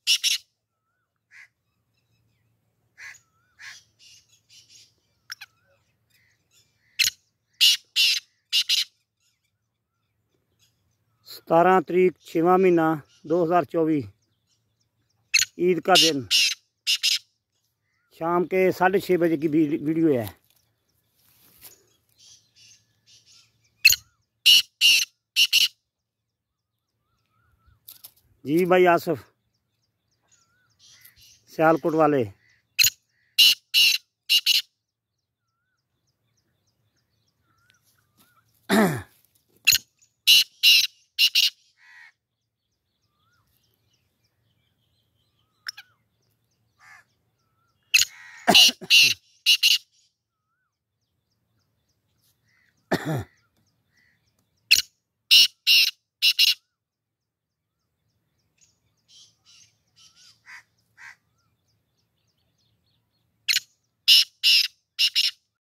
सतारह तारीख 6वां महीना 2024 ईद का दिन शाम के 6:30 बजे की वीडियो है। जी भाई आसिफ सियालकोट वाले